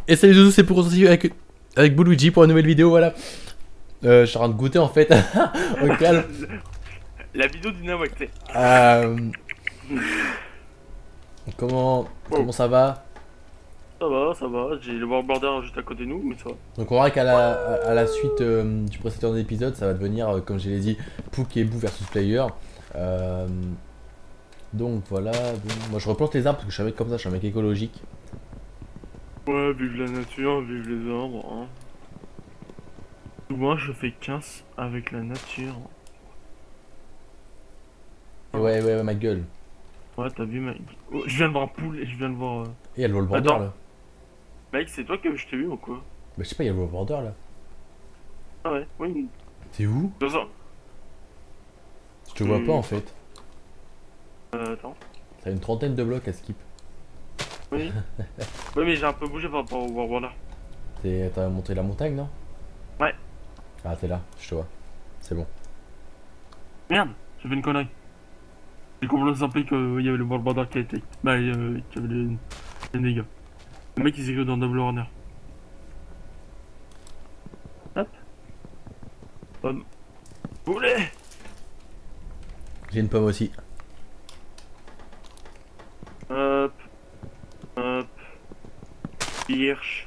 Et salut tous, c'est pour continuer avec Luigi pour une nouvelle vidéo, voilà. Je suis en train de goûter en fait. Au calme. La vidéo du Nawak, c'est. Euh, comment ça va? Ça va, j'ai le border juste à côté de nous, mais ça va. Donc on verra qu'à la suite du précédent épisode, ça va devenir, comme je l'ai dit, Pouk et Boo versus Player. Euh, donc voilà, bon, moi je replante les arbres parce que je suis un mec comme ça, je suis un mec écologique. Ouais, vive la nature, vive les arbres, hein. Moi, je fais 15 avec la nature. Et ouais, ma gueule. Ouais, t'as vu, mec. Oh, je viens de voir un poule et je viens de voir. Et il y a le wall border Attends. là. Mec, c'est toi que je t'ai vu ou quoi? Bah je sais pas, il y a le wall border là. Ah ouais, oui. T'es où? Dans ça. Je te vois pas en fait. Attends. T'as une trentaine de blocs à skip. Oui. Ouais, mais j'ai un peu bougé par rapport au border. T'as monté la montagne, non? Ouais. Ah, t'es là, je te vois. C'est bon. Merde, j'ai fait une connerie. J'ai complètement zappé qu'il y avait le border qui a été. Bah, qu'il y avait les dégâts. Le mec il s'écrit dans Double Runner. Hop. Pomme. Poulet. J'ai une pomme aussi. Hop. Hop. Hirsch.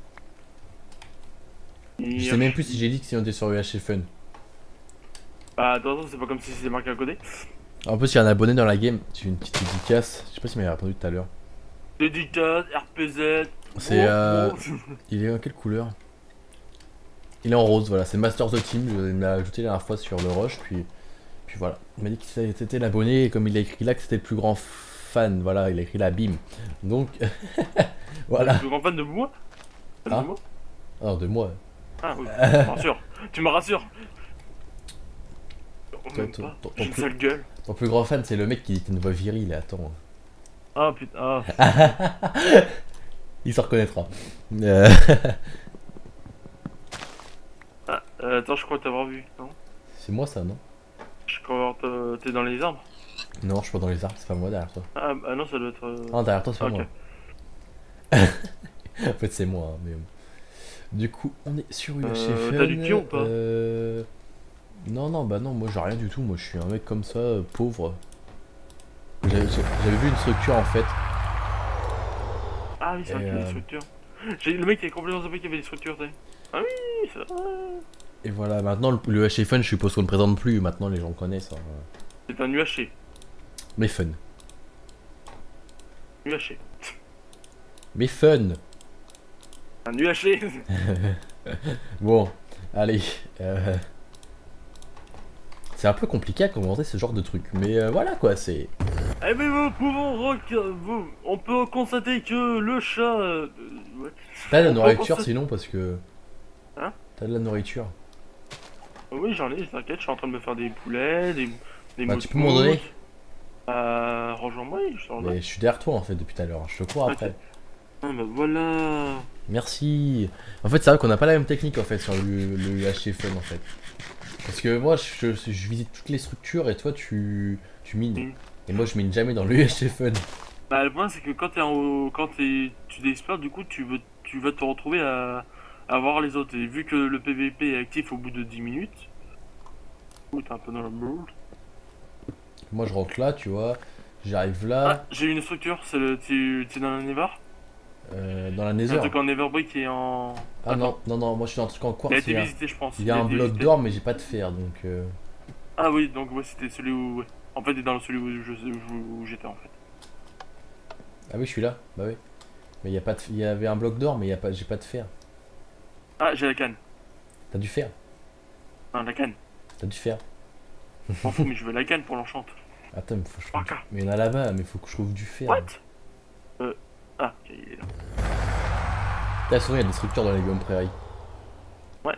Je sais même plus si j'ai dit que si on était sur UHC Fun. Bah attention, c'est pas comme si c'était marqué à côté. En plus, il y a un abonné dans la game. J'ai une petite dédicace. Je sais pas s'il m'avait répondu tout à l'heure. Dédicace, RPZ. C'est Gros. il est en quelle couleur? Il est en rose, voilà. C'est Master the Team. Il m'a ajouté la dernière fois sur le rush. Puis voilà. Il m'a dit que c'était l'abonné. Et comme il a écrit là que c'était le plus grand fan. Voilà, il a écrit la BIM. Donc, voilà. Le grand fan de moi. Fan Ah. de moi. Alors, de moi. Ah oui, tu me rassures. Tu me rassures. Toi, Même pas. ton J'ai une plus, sale gueule. ton plus grand fan, c'est le mec qui dit une voix virile. Attends. Ah putain. Il se reconnaîtra. Attends, je crois t'avoir vu, non? C'est moi ça, non? Je crois que t'es dans les arbres. Non, je suis pas dans les arbres, c'est pas moi derrière toi. Ah bah non, ça doit être. Ah, derrière toi, c'est pas Ok. moi. En fait, c'est moi, hein, mais. Du coup, on est sur UHC Fun. T'as du pion ou pas? Non, non, bah non, moi j'ai rien du tout. Moi je suis un mec comme ça, pauvre. J'avais vu une structure en fait. Ah oui, c'est vrai qu'il y a des structures. Le mec qui est complètement zappé qu'il y avait des structures, t'sais. Ah oui, c'est vrai. Et voilà, maintenant le UHC Fun, je suppose qu'on ne présente plus. Maintenant les gens connaissent. Hein. C'est un UHC. Mais fun. UHC. Mais fun. Un UHC. Bon, allez. C'est un peu compliqué à commenter ce genre de truc. Mais voilà quoi, c'est. Eh mais on peut constater que le chat. Ouais. T'as de la On peut nourriture constater- sinon parce que. Hein? T'as de la nourriture. Oui, j'en ai, t'inquiète, je suis en train de me faire des poulets, des Bah tu peux m'en donner. Rejoins-moi, je te Mais remets. je suis derrière toi en fait depuis tout à l'heure. Je te cours Ok. après. Ah bah voilà. Merci. En fait, c'est vrai qu'on n'a pas la même technique en fait sur le UHC Fun en fait. Parce que moi je visite toutes les structures et toi tu mines. Mm. Et moi je mine jamais dans le UHC Fun. Bah le problème c'est que quand t'es en haut, tu explores, du coup tu vas te retrouver à voir les autres. Et vu que le PVP est actif au bout de 10 minutes, ou t'es un peu dans la merde. Moi je rentre là, tu vois. J'arrive Ah, là. j'ai une structure, tu es dans la Never? Dans la C'est Nether. un truc en Neverbrick et en... Ah non, non, non, moi je suis dans un truc en Il a quartz. été visité je pense. Il y a un été bloc visité. d'or, mais j'ai pas de fer donc. Ah oui, donc ouais, c'était celui où... Ouais. En fait, t'es dans celui où j'étais en fait. Ah oui, je suis là. Bah oui. Mais il y avait un bloc d'or, mais j'ai pas de fer. Ah, j'ai la canne. T'as du fer. Non, la canne. T'as du fer. M'en fous, mais je veux la canne pour l'enchante. Attends, mais faut que je trouve. Ok. Mais il y en a là-bas, mais faut que je trouve du fer. What? Ah, ok, il est là. Là, souvent, il y a des structures dans les biomes prairies. Ouais.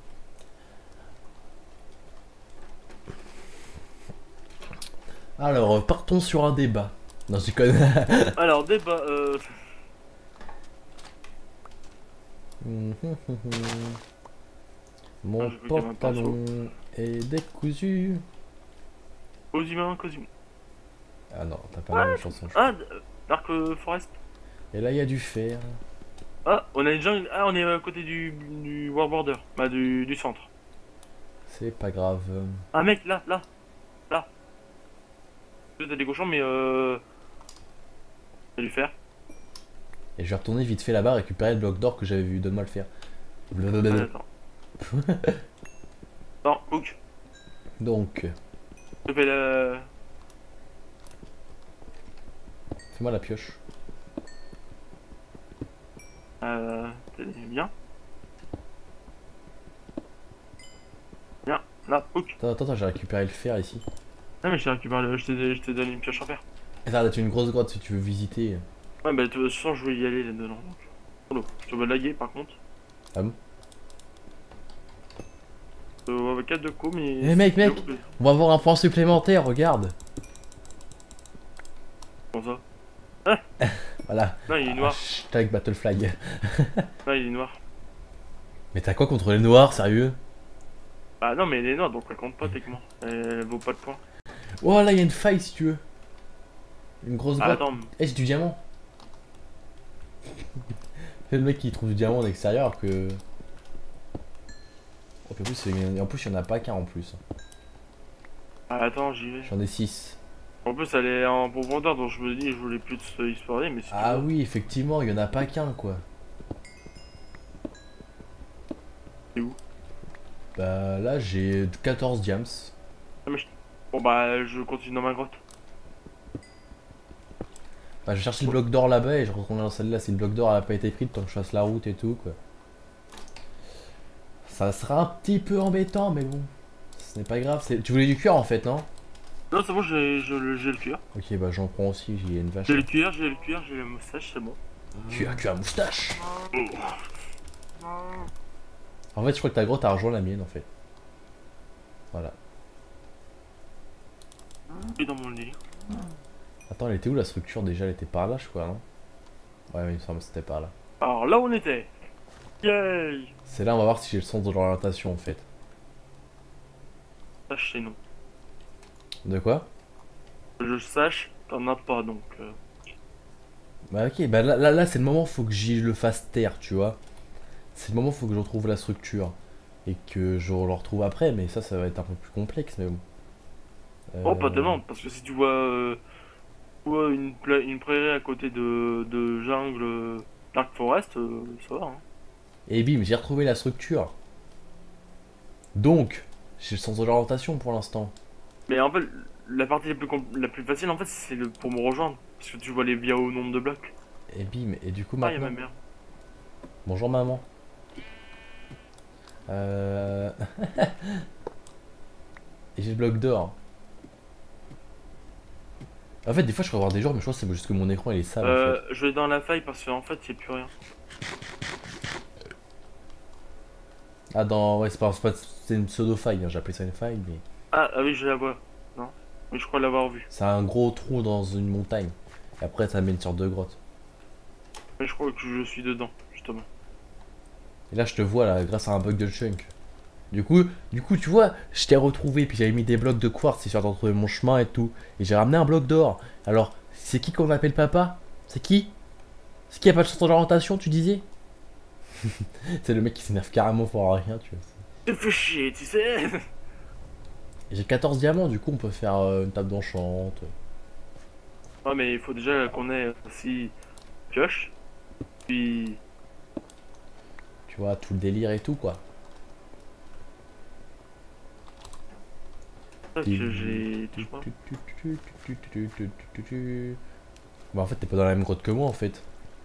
Alors, partons sur un débat. Non, je connais. Alors, débat, Mon je veux qu'il y ait un pantalon est décousu. Cosima, Cosima. Ah non, t'as pas la même chanson. Ah, Dark Forest. Et là, il y a du fer. Ah, on a une jungle. Ah, on est à côté du War Border. Bah, du centre. C'est pas grave. Ah, mec, là, là, là. T'as des cochons, mais je vais lui faire. Et je vais retourner vite fait là-bas récupérer le bloc d'or que j'avais vu. Donne-moi le faire. Ah, Blablabla. attends. Non, Hook. Donc, Je fais la. fais-moi la pioche. T'es bien. Bien, là, Hook. Attends, j'ai récupéré le fer ici. Ah, mais je t'ai récupéré je t'ai donné une pioche en fer. Ça a l'air d'être une grosse grotte si tu veux visiter. Ouais, bah, de toute façon, je voulais y aller là-dedans. Donc. Solo. Je vais laguer par contre. Ah bon? Avec 4 de co, mais. Eh mec, on va avoir un point supplémentaire, regarde. Comment ça? Voilà. Non, il est noir. Hashtag Battle Flag. Non, il est noir. Mais t'as quoi contre les noirs, sérieux? Ah non, mais elle est noire donc elle compte pas techniquement. Elle vaut pas de points. Oh là, il y a une faille si tu veux. Une grosse Ah, grotte. attends. Eh, j'ai du diamant. C'est le mec qui trouve du diamant en extérieur alors que. Oh, puis en plus, il y en a pas qu'un en plus. Ah, attends, j'y vais. J'en ai 6. En plus, elle est en profondeur donc je me dis, je voulais plus de explorer, mais si tu Ah veux. oui, effectivement, il y en a pas qu'un quoi. C'est où? Bah là, j'ai 14 diams. Ah, mais bon, bah, je continue dans ma grotte. Bah, je cherche le bloc d'or là-bas et je retourne dans celle-là. Si le bloc d'or a pas été pris, tant que je fasse la route et tout quoi. Ça sera un petit peu embêtant, mais bon. Ce n'est pas grave. Tu voulais du cuir en fait, non? Non, c'est bon, j'ai le cuir. Ok, bah j'en prends aussi, j'ai une vache. J'ai le cuir, j'ai la moustache, c'est bon. Cuir à moustache. En fait, je crois que ta grotte a rejoint la mienne en fait. Voilà. Et dans mon lit. Attends, elle était où la structure déjà? Elle était par là, je crois, non? Ouais, mais il me semble que c'était par là. Alors là, on était. Yay! C'est là, on va voir si j'ai le sens de l'orientation en fait. Sache, c'est non. De quoi? Je sache, t'en as pas donc. Bah ok, bah là c'est le moment, faut que j'y le fasse taire, tu vois. C'est le moment, faut que je retrouve la structure. Et que je le retrouve après, mais ça va être un peu plus complexe, mais bon. Oh, pas tellement, parce que si tu vois, une prairie à côté de jungle, Dark Forest, ça va. Hein. Et bim, j'ai retrouvé la structure. Donc, j'ai le sens de l'orientation pour l'instant. Mais en fait, la partie la plus facile, en fait, c'est pour me rejoindre. Parce que tu vois les biens au nombre de blocs. Et bim, et du coup Ah, y'a maintenant... ma mère. Bonjour maman. Et j'ai le bloc d'or. En fait, des fois je peux avoir des jours, mais je crois que c'est juste que mon écran il est sale en fait. Je vais dans la faille parce qu'en fait, y'a plus rien. Ah, ouais, c'est une pseudo-faille, hein, j'ai appelé ça une faille, mais. Ah oui, je la vois. Non? Oui, je crois l'avoir vu. C'est un gros trou dans une montagne. Et après, ça met une sorte de grotte. Mais je crois que je suis dedans, justement. Et là, je te vois là, grâce à un bug de chunk. Du coup, tu vois, je t'ai retrouvé, puis j'avais mis des blocs de quartz, histoire de retrouver mon chemin et tout. Et j'ai ramené un bloc d'or. Alors, c'est qui qu'on appelle papa? C'est qui? C'est qui a pas de sens d'orientation, tu disais? C'est le mec qui s'énerve carrément pour rien, tu vois. Tu fais chier, tu sais. J'ai 14 diamants, du coup, on peut faire une table d'enchante. Ouais, mais il faut déjà qu'on ait aussi pioche. Puis. Tu vois, tout le délire et tout, quoi. Ça que j'ai. Touche pas. Bah, en fait, t'es pas dans la même grotte que moi, en fait.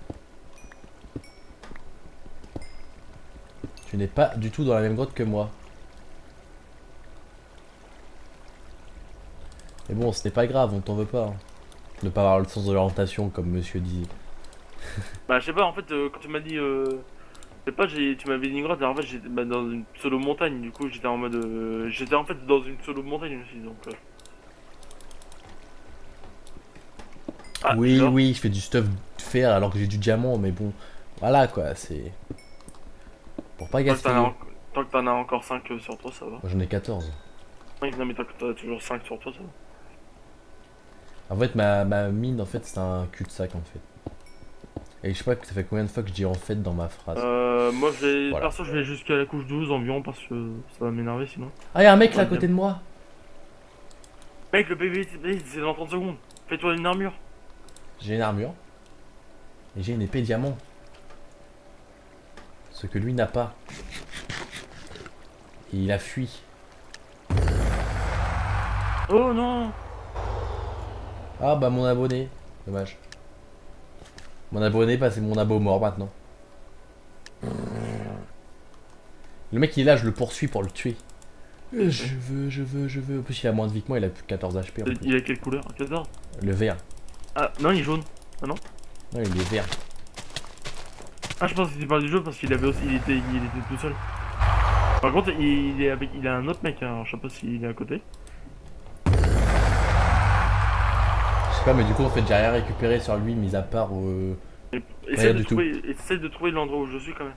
Tu n'es pas du tout dans la même grotte que moi. Mais bon, ce n'est pas grave, on t'en veut pas. Hein. Ne pas avoir le sens de l'orientation, comme monsieur disait. Bah, je sais pas, en fait, quand tu m'as dit. Je sais pas, tu m'avais dit une grotte, alors en fait, j'étais dans une pseudo montagne, du coup, j'étais en mode. J'étais en fait dans une pseudo montagne aussi, donc. Ah, Oui, genre. oui, je fais du stuff de fer alors que j'ai du diamant, mais bon. Voilà, quoi, c'est. Pour pas gaspiller. Tant que t'en as encore 5 sur toi, ça va. Moi, j'en ai 14. Oui, non, mais tant que t'as toujours 5 sur toi, ça va. En fait, ma mine, en fait, c'est un cul-de-sac, en fait. Et je sais pas que ça fait combien de fois que je dis en fait dans ma phrase. Moi, Voilà. perso, je vais jusqu'à la couche 12 environ parce que ça va m'énerver sinon. Ah, y'a un mec là à côté de moi. Mec, le PVP, c'est dans 30 secondes. Fais-toi une armure. J'ai une armure. Et j'ai une épée diamant. Ce que lui n'a pas. Et il a fui. Oh non. Ah bah mon abonné. Dommage. Mon abonné, bah c'est mon abo mort maintenant. Le mec il est là, je le poursuis pour le tuer. Je veux. En plus il a moins de vie que moi, il a plus de 14 HP en plus. Il a quelle couleur? 14. Le vert. Ah, non, il est jaune. Ah non? Non, il est vert. Ah, je pense que tu parles du jeu parce qu'il avait aussi, il était tout seul. Par contre, il a un autre mec, hein. Alors, je sais pas s'il est à côté. Je sais pas, mais du coup en fait j'ai rien récupéré sur lui, mis à part. Essaye du de trouver l'endroit où je suis quand même.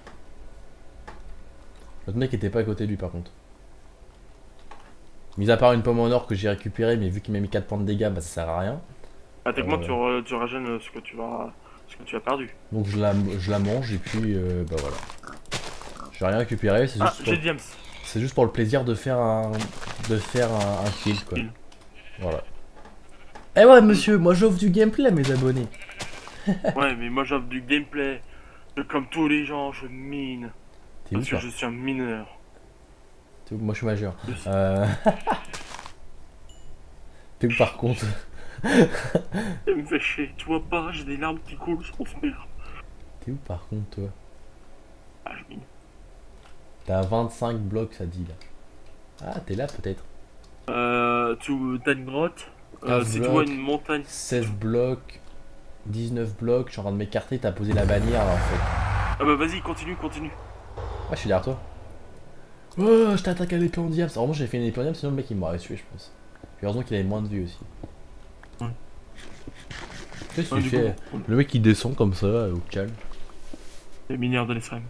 L'autre mec était pas à côté de lui par contre. Mis à part une pomme en or que j'ai récupérée, mais vu qu'il m'a mis 4 points de dégâts, bah ça sert à rien. Ah, techniquement, tu régènes ce que tu as perdu. Donc je la mange et puis bah voilà. J'ai rien récupéré, c'est Ah, juste, j'ai Diams. c'est juste pour le plaisir de faire un kill quoi. Kill. Voilà. Eh ouais monsieur, moi j'offre du gameplay à mes abonnés. Ouais, mais moi j'offre du gameplay. Comme tous les gens, je mine. T'es où Parce que toi? je suis un mineur. T'es où? Moi je suis majeur. T'es où par contre? Ça me fait chier, tu vois pas, j'ai des larmes qui coulent, je pense merde. T'es où par contre toi? Ah, je mine. T'as 25 blocs ça dit là. Ah t'es là peut-être. T'as une grotte. 15 Si tu vois blocs, une montagne. 16 blocs, 19 blocs, je suis en train de m'écarter, t'as posé la bannière là en fait. Ah bah vas-y, continue. Ah, je suis derrière toi. Oh, je t'attaque à l'épée en diable. Alors, moi j'ai fait une épée en diable, sinon le mec il m'aurait tué, je pense. Puis heureusement qu'il avait moins de vie aussi. Ouais. Qu'est-ce que Ouais, tu du fais? coup, Le mec il descend comme ça, au calme. les mineurs de l'Esrem.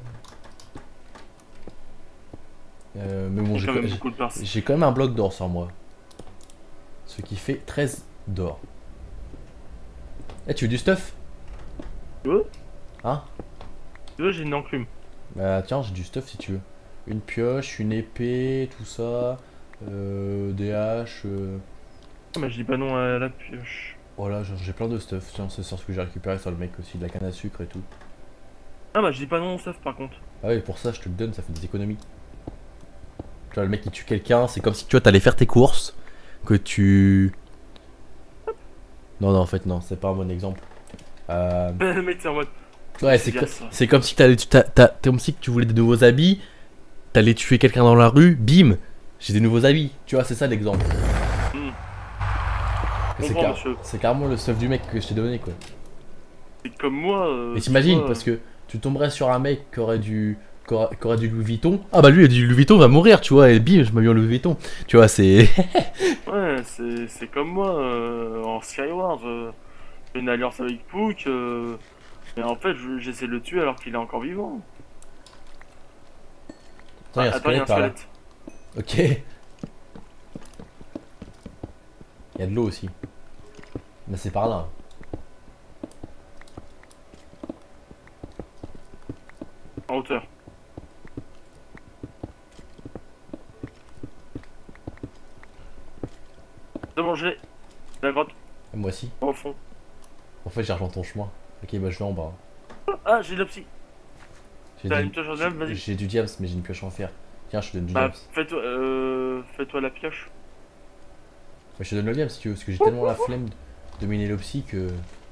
Mais bon, J'ai quand même beaucoup de place. j'ai quand même un bloc d'or sur moi. Ce qui fait 13 d'or. Eh, tu veux du stuff? Tu veux? Hein? Tu veux, j'ai une enclume. Bah tiens, j'ai du stuff si tu veux. Une pioche, une épée, tout ça. Des haches. Ah, mais je dis pas non à la pioche. Voilà, j'ai plein de stuff. Tiens, c'est sur ce que j'ai récupéré sur le mec aussi, de la canne à sucre et tout. Ah bah je dis pas non au stuff par contre. Ah oui, pour ça, je te le donne, ça fait des économies. Tu vois, le mec qui tue quelqu'un, c'est comme si tu vois, t'allais faire tes courses, que tu... Non, en fait, non, c'est pas un bon exemple. Le mec c'est en mode. Ouais, c'est comme si comme si tu voulais des nouveaux habits, t'allais tuer quelqu'un dans la rue, bim, j'ai des nouveaux habits. Tu vois, c'est ça l'exemple. C'est carrément le stuff du mec que je t'ai donné, quoi. C'est comme moi. Et t'imagines, parce que tu tomberais sur un mec qui aurait du Louis Vuitton. Ah bah lui, il a du Louis Vuitton, va mourir, tu vois, et bim, je m'habille en Louis Vuitton. Tu vois, c'est... Ouais, c'est comme moi en Skyward. J'ai une alliance avec Pook. Mais en fait, j'essaie de le tuer alors qu'il est encore vivant. Attends, il y a un squelette par là. Ok. Il y a de l'eau aussi. Mais c'est par là. En hauteur. C'est bon, je l'ai. La grotte. Moi aussi. Au fond. En fait, j'ai rejoint ton chemin. Ok, bah je vais en bas. Ah, j'ai de l'opsie. T'as une pioche en diable, vas-y. J'ai du diams, mais j'ai une pioche en fer. Tiens, je te donne du Bah, diams. fais-toi la pioche. Bah, je te donne le diams si tu veux, parce que j'ai tellement la flemme de miner l'opsie que...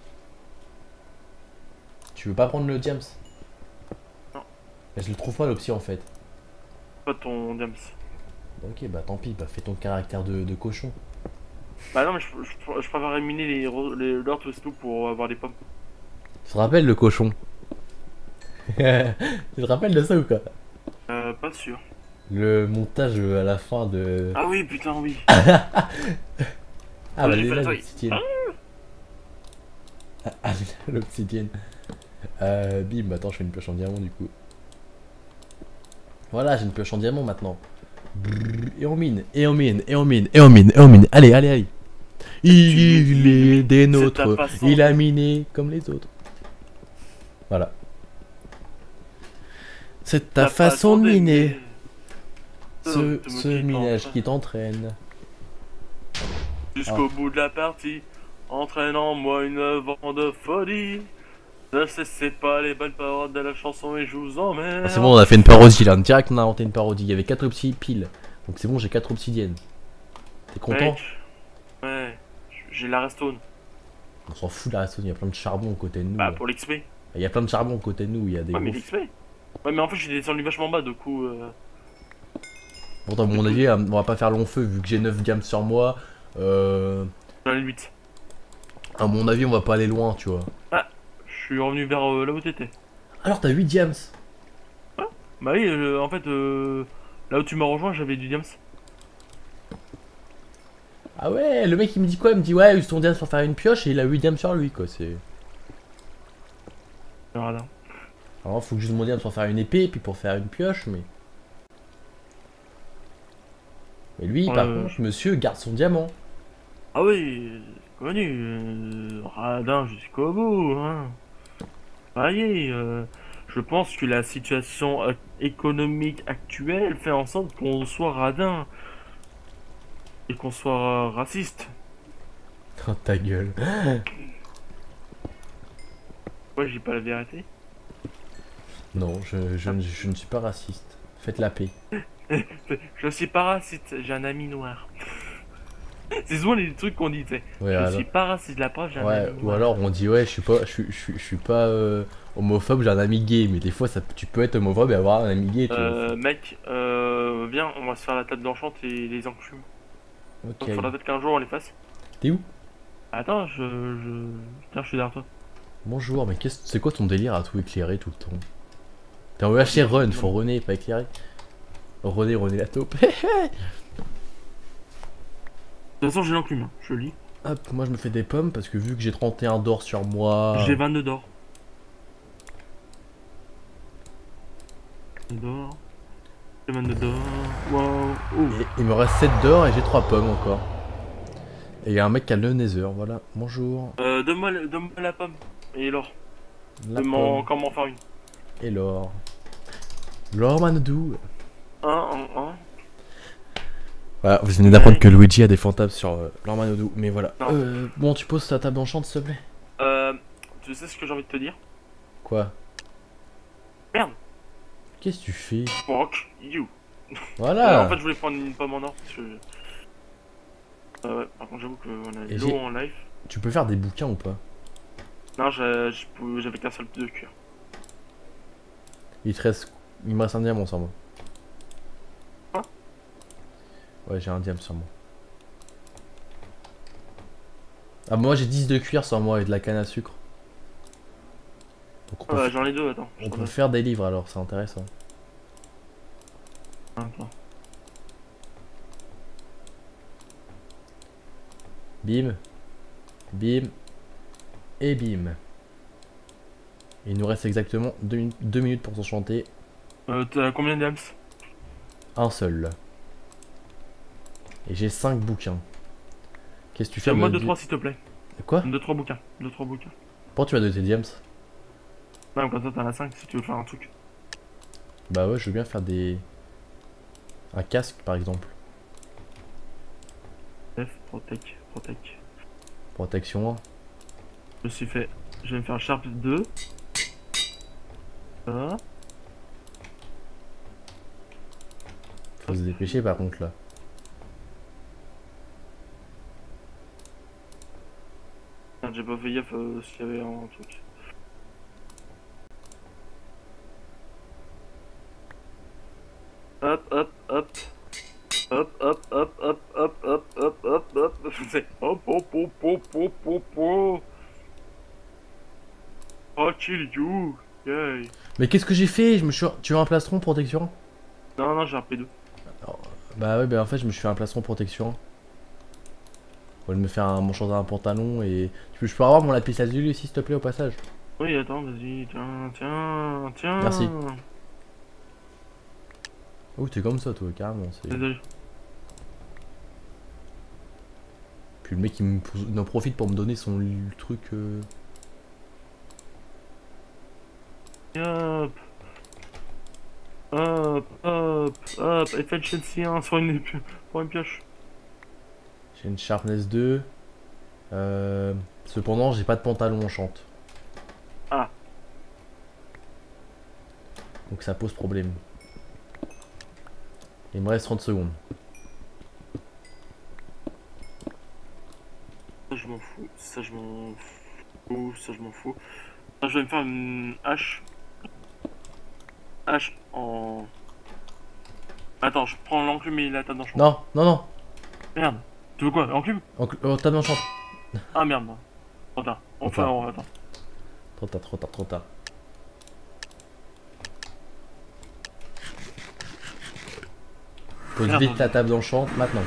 Tu veux pas prendre le diams? Non. Bah, je le trouve pas l'opsie en fait. Pas ton diams. Ok, bah tant pis, bah fais ton caractère de cochon. Bah non, mais je préfère miner les Lord Westloo pour avoir des pommes. Tu te rappelles le cochon? Tu te rappelles de ça ou quoi? Pas sûr. Le montage à la fin de... Ah oui, putain, oui. Ah bah j'ai déjà fait le l'obsidienne. Ah l'obsidienne. Bim, attends, je fais une pioche en diamant du coup. Voilà, j'ai une pioche en diamant maintenant. Et on mine, et on mine, et on mine, et on mine, et on mine. Allez, allez, allez. Il est des nôtres. Il a miné comme les autres. Voilà. C'est ta façon de miner. Ce minage qui t'entraîne. Jusqu'au bout de la partie, entraînant moi une vent de folie. Ne cessez pas les bonnes paroles de la chanson et je vous emmène. Ah, c'est bon, on a fait une parodie là. Direct, on a inventé une parodie. Il y avait 4 piles. Donc c'est bon, j'ai 4 obsidiennes. T'es content? Mec, ouais, j'ai la restone. On s'en fout de la restone, il y a plein de charbon à côté de nous. Bah, là. pour l'XP. Il y a plein de charbon à côté de nous, il y a des Ouais, mais gros. l'XP. Ouais, mais en fait, j'ai descendu vachement bas, du coup. Bon, à mon avis, on va pas faire long feu vu que j'ai 9 diams sur moi. Dans les 8. À mon avis, on va pas aller loin, tu vois. Ah, je suis revenu vers là où t'étais. Alors, t'as 8 diams. Bah oui, en fait, là où tu m'as rejoint, j'avais du diams. Ah ouais, le mec il me dit quoi? Il me dit ouais, use ton diams pour faire une pioche et il a 8 diams sur lui, quoi. C'est. Voilà. Alors, faut que j'use mon diams pour faire une épée, puis pour faire une pioche, mais. Mais lui, par contre, monsieur garde son diamant. Ah oui, connu. Radin jusqu'au bout, hein. Voyez, je pense que la situation économique actuelle fait en sorte qu'on soit radin et qu'on soit raciste. Oh ta gueule. Ouais, j'ai pas la vérité. Non, je ne suis pas raciste. Faites la paix. Je suis pas raciste, j'ai un ami noir. C'est souvent les trucs qu'on dit, tu sais. Ouais, Je alors. suis pas raciste, la preuve, j'ai un Ouais, ami ou noir. alors on dit ouais, je suis pas homophobe, j'ai un ami gay, mais des fois tu peux être homophobe et avoir un ami gay, tu vois. Mec, viens, on va se faire la table d'enchante et les enclumes. Ok. Donc, faudra peut-être qu'un jour on les fasse. T'es où? Attends, Tiens, je suis derrière toi. Bonjour, mais c'est quoi ton délire à tout éclairer tout le temps? T'es en EHC run, faut runner, pas éclairer. Runner la taupe. De toute façon, j'ai l'enclume, hein, je le lis. Hop, moi je me fais des pommes parce que vu que j'ai 31 d'or sur moi. J'ai 22 d'or. D'or. J'ai 22 d'or. Wow. Oh. Et il me reste 7 d'or et j'ai 3 pommes encore. Et il y a un mec qui a le nether, voilà. Bonjour. Donne-moi la pomme et l'or. La pomme Comment faire une. et l'or. L'or Manodou. Un. Voilà, vous venez d'apprendre que Luigi a des fantasmes sur l'or Manodou, mais voilà. Non. Bon, tu poses ta table d'enchant s'il te plaît. Tu sais ce que j'ai envie de te dire? Quoi? Merde. Qu'est-ce que tu fais? Fuck you. Voilà. En fait, je voulais prendre une pomme en or parce que. Ouais, par contre, j'avoue qu'on a Et l'eau en live. Tu peux faire des bouquins ou pas? Non, j'avais qu'un seul de cuir. Il te reste... Il me reste un diamant sur moi. Quoi? Ouais, j'ai un diamant sur moi. Ah, moi j'ai 10 de cuir sur moi et de la canne à sucre. Donc on peut, J'en ai deux, attends. on peut faire des livres alors, c'est intéressant. Attends. Bim. Bim. Et bim. Il nous reste exactement 2 minutes pour s'enchanter. T'as combien d'ams? Un seul. Et j'ai 5 bouquins. Qu'est-ce que tu fais? Moi 2-3 s'il te plaît. Quoi? 2-3 bouquins. 2-3 bouquins. Pourquoi tu vas donner tes diams? Non, comme ça t'en as 5 si tu veux faire un truc. Bah ouais, je veux bien faire des... Un casque par exemple. F, protect. Protection 1. Je suis fait. Je vais me faire Sharp 2. Ça. Faut se dépêcher par contre là. Merde, j'ai pas fait gaffe s'il y avait un truc. Hop. Hop. C'est hop. Oh, kill you. Yay. Mais qu'est-ce que j'ai fait? Tu veux un plastron protection? Non, j'ai un P2. Bah ouais, bah en fait je me suis fait un plastron protection. Faut me faire un manchon d'un pantalon et... Je peux avoir mon lapis lazuli aussi s'il te plaît au passage? Oui, attends, vas-y, tiens. Merci. Oh t'es comme ça toi, carrément. Désolé. Puis le mec il en profite pour me donner son truc... Hop. Hop, hop, hop. Efficiency 1 pour une pioche. J'ai une sharpness 2. Cependant, j'ai pas de pantalon en chante. Ah. Donc ça pose problème. Il me reste 30 secondes. Ça, je m'en fous. Ça, je m'en fous. Ça, je m'en fous. Ah, je vais me faire une hache. Hache en... Attends, je prends l'enclume et la table d'enchant. Non, non, non. Merde. Tu veux quoi? L'enclume? Table d'enchant. Ah merde. Trop tard. Enfin, on attend. Trop tard, trop tard, trop tard. Pose Merde. vite la table d'enchant maintenant.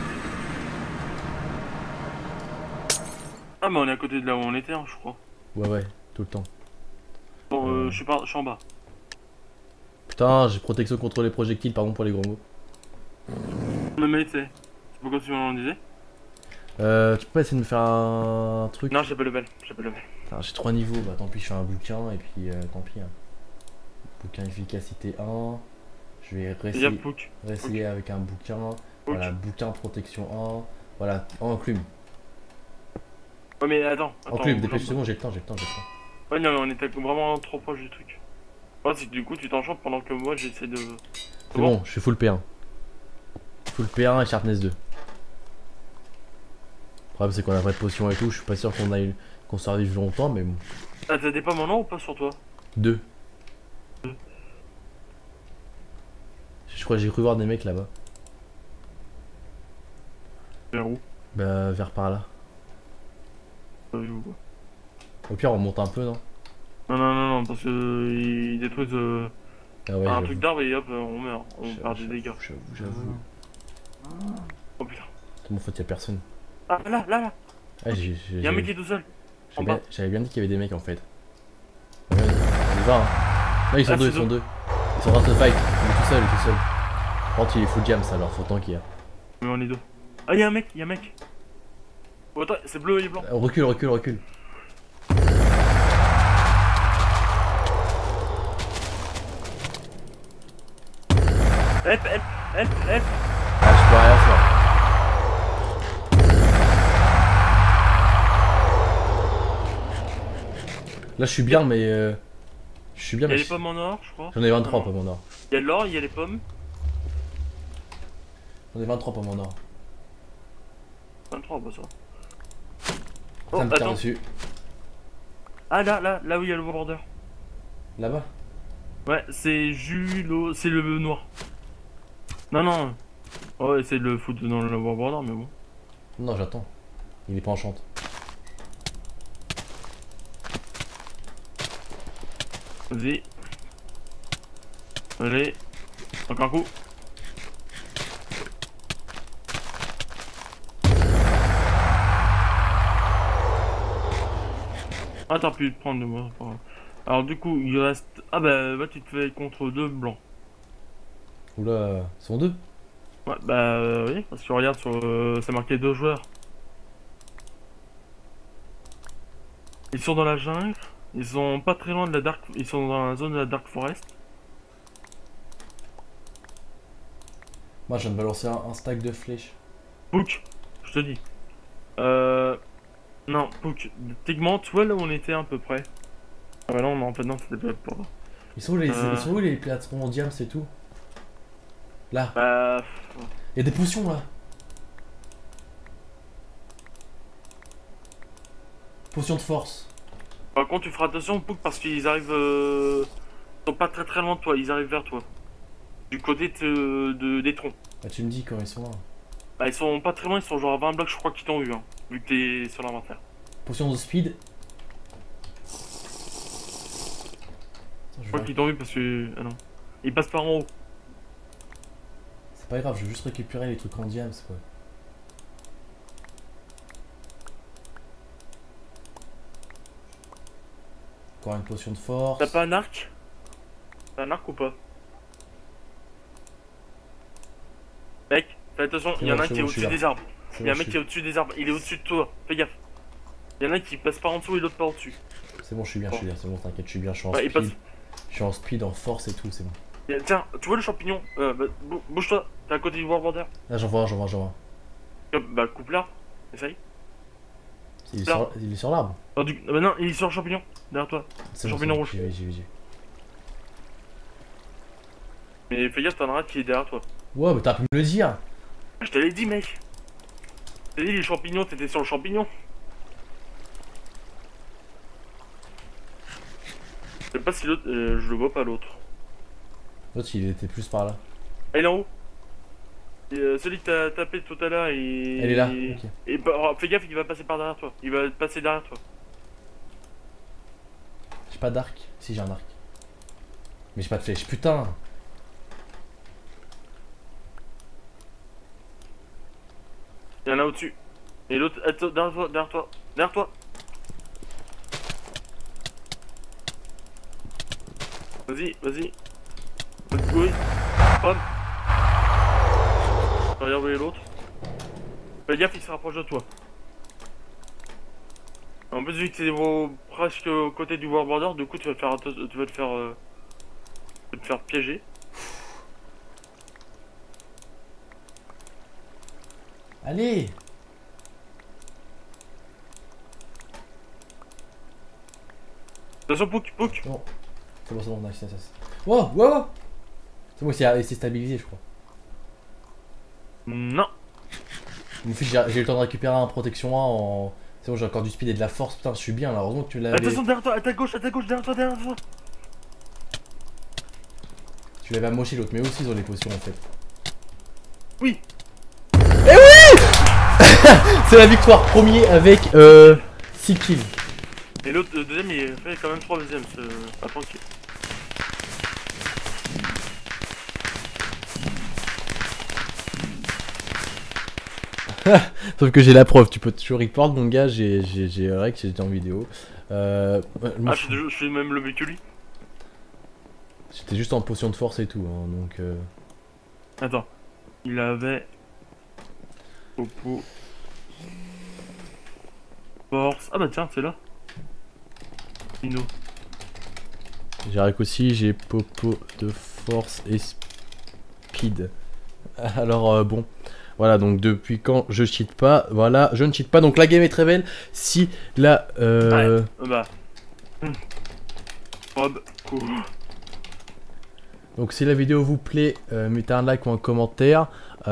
Ah, mais on est à côté de là où on était, hein, je crois. Ouais, ouais, tout le temps. Bon, je suis en bas. Putain, j'ai protection contre les projectiles, pardon pour les gros mots. Mais tu sais, c'est pourquoi tu m'en disais? Tu peux pas essayer de me faire un truc? Non, j'ai pas level. J'ai pas level. J'ai 3 niveaux, bah tant pis, je fais un bouquin et puis tant pis. Hein. Bouquin efficacité 1. Je vais réessayer avec un bouquin. Voilà, bouquin protection 1. Voilà, enclume. Ouais, mais attends. Enclume, dépêche-toi, j'ai le temps, j'ai le temps, j'ai le temps. Ouais, non, mais on était vraiment trop proche du truc. Ouais, c'est que du coup, tu t'enchantes pendant que moi j'essaie de. C'est bon, je suis full P1. Full P1 et sharpness 2. Le problème, c'est qu'on a pas de potion et tout. Je suis pas sûr qu'on survive longtemps, mais bon. Ah, t'as des pommes en or ou pas sur toi? 2. Je crois que j'ai cru voir des mecs là-bas. Vers où? Bah, vers par là. Pas vu ou quoi? Au pire, on monte un peu, non? Non, parce que ils détruisent Ah ouais, un truc d'arbre et hop, on meurt. On perd des dégâts. J'avoue. Oh putain. C'est mon faute, y'a personne. Ah, là! Ah, Y'a un mec qui est tout seul. J'avais bien dit qu'il y avait des mecs en fait. On y va, hein. Là, ils sont deux, ils sont deux. Ils sont en train de se fight. Il est tout seul, il est tout seul. Par contre, il est full jam, ça alors faut tant qu'il y a. Mais on est deux. Ah, y'a un mec. Oh, attends, c'est bleu et blanc. Recule, recule, recule. Help. Ah, je peux rien faire. Là, je suis bien, mais. Je suis bien, Y'a mais. les pommes en or, je crois. J'en ai 23 pommes en or. Y'a l'or, y'a les pommes. J'en ai 23 pommes en or. 23, bah ça. Ça Oh, me tire attends. dessus. Ah, là où y'a le border. Là-bas? Ouais, c'est Julo. C'est le noir. Non. Ouais, c'est le foot dans le border, mais bon. Non, j'attends. Il est pas en chante. Vas-y. Allez. Encore un coup. Ah, t'as pu te prendre de moi. Alors, du coup, il reste. Ah, bah, tu te fais contre deux blancs. Oula, ils sont deux. Ouais, bah, oui, parce que regarde, sur, c'est marqué 2 joueurs. Ils sont dans la jungle. Ils sont pas très loin de la Dark. Ils sont dans la zone de la Dark Forest. Moi, je viens de balancer un stack de flèches. Pouk, je te dis. Non, Pouk, techniquement, tu vois là où on était à peu près. Ah bah non, en fait, non, c'était pas pour là. Ils sont où les plastrons en diams, c'est tout? Là. Bah. Il y a des potions là. Potion de force. Par contre, tu feras attention, Pouk, parce qu'ils arrivent. Ils sont pas très loin de toi, ils arrivent vers toi. Du côté des troncs. Bah, tu me dis quand ils sont là. Bah, ils sont pas très loin, ils sont genre à 20 blocs, je crois qu'ils t'ont eu, hein, vu que t'es sur l'inventaire. Potion de speed. Je crois qu'ils t'ont vu parce que. Ah non. Ils passent par en haut. C'est pas grave, je veux juste récupérer les trucs en diams quoi. Encore une potion de force. T'as pas un arc? T'as un arc ou pas? Mec, fais attention, il y en a un qui est au-dessus des arbres. Il y a un mec qui est au-dessus des arbres, il est au-dessus de toi, fais gaffe. Il y en a un qui passe par en dessous et l'autre par au-dessus. C'est bon, je suis bien, c'est bon, t'inquiète, je suis bien, je suis en Ouais, speed. Je suis en speed, en force et tout, c'est bon. Tiens, tu vois le champignon bouge-toi, t'es à côté du Warborder. Là, j'en vois, j'en vois, j'en vois. Bah, coupe là, essaye. Il est sur l'arbre. Bah non, il est sur le champignon, derrière toi. C'est Champignon bon, rouge. j'y vais. Mais fais gaffe, t'en as un qui est derrière toi. Ouais, mais t'as pu me le dire. Je te l'ai dit, mec. Je t'ai dit, les champignons, t'étais sur le champignon. Je sais pas si l'autre. Je le vois pas l'autre. L'autre, il était plus par là. Ah, il est en haut. Et, celui que t'as tapé tout à l'heure, il. Elle est là, ok. Et bah, fais gaffe, il va passer par derrière toi. Il va passer derrière toi. J'ai pas d'arc. Si, j'ai un arc. Mais j'ai pas de flèche, putain. Il y en a au-dessus. Et l'autre, attends, derrière toi, derrière toi, derrière toi. Vas-y, vas-y. Oui. Hop. Regarde l'autre. Fais gaffe, il se rapproche de toi. En plus, vu que c'est presque au côté du Warborder, du coup, tu vas te faire piéger. Allez. Attention, Pouk. Bon. C'est bon, nice. Wow, wow. C'est bon, il s'est stabilisé, je crois. Non. Mon fils, j'ai eu le temps de récupérer un protection 1 en. C'est bon, j'ai encore du speed et de la force, putain, je suis bien là, heureusement que tu l'avais. Attention, derrière toi, à ta gauche, derrière toi. Tu l'avais amoché l'autre, mais aussi ils ont les potions en fait. Oui. Et oui. C'est la victoire, premier avec 6 kills. Et l'autre, le deuxième, il fait quand même 3 deuxièmes, pas tranquille. Sauf que j'ai la preuve, tu peux toujours report mon gars, j'ai rec, j'étais en vidéo. Moi, je fais même le mieux que lui. J'étais juste en potion de force et tout, hein, donc. Attends, il avait. Popo. Force. Ah bah tiens, c'est là. Dino. J'ai rec aussi, j'ai popo de force et speed. Alors bon. Voilà, donc depuis quand je cheat pas, voilà, je ne cheat pas, donc la game est très belle. Si la... Ouais, bah... Bob, cool. Donc si la vidéo vous plaît, mettez un like ou un commentaire.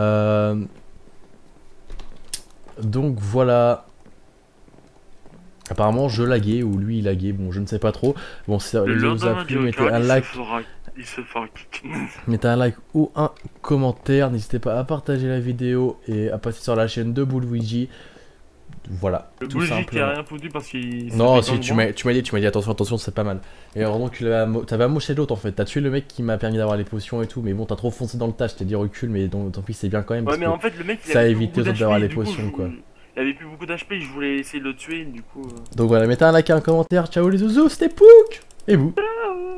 Donc voilà. Apparemment je laguais, ou lui il laguait, bon je ne sais pas trop. Bon si ça vous a plu, mettez un like. Il se fera kick. Mettez un like ou un commentaire, n'hésitez pas à partager la vidéo et à passer sur la chaîne de Bullluigi. Voilà, le tout Bullluigi simplement. qui a rien foutu parce qu'il... Non, si tu m'as dit attention c'est pas mal. Et heureusement que t'avais amoché l'autre en fait, t'as tué le mec qui m'a permis d'avoir les potions et tout, mais bon t'as trop foncé dans le tas, je t'ai dit recule, mais tant pis c'est bien quand même. Ouais, mais en fait le mec il ça a avait évité aux autres d'avoir les potions quoi. Il avait plus beaucoup d'HP, je voulais essayer de le tuer du coup... Donc voilà, mettez un like et un commentaire, ciao les zouzous, c'était Pouk. Et vous?